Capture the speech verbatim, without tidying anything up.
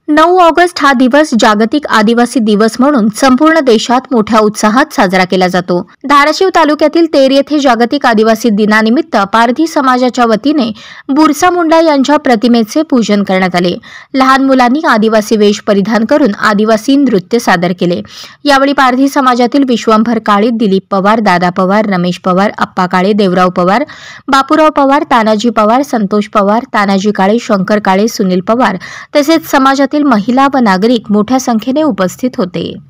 नऊ ऑगस्ट हा दिवस जागतिक आदिवासी दिवस म्हणून संपूर्ण देशात मोठ्या उत्साहात साजरा केला जातो। धाराशिव तालुक्यातील तेर येथे जागतिक आदिवासी दिनानिमित्त पारधी समाजाच्या वतीने बुरसा मुंडा यांच्या प्रतिमेचे पूजन करण्यात आले। लहान मुलांनी आदिवासी वेश परिधान करून आदिवासी नृत्य सादर केले। यावेळी पारधी समाजातील विश्वंभर काळे, दिलीप पवार, दादा पवार, रमेश पवार, अप्पा काळे, देवराव पवार, बापूराव पवार, तानाजी पवार, संतोष पवार, तानाजी काळे, शंकर काळे, सुनील पवार तसेच समाजातील महिला व नागरिक मोठ्या संख्येने उपस्थित होते।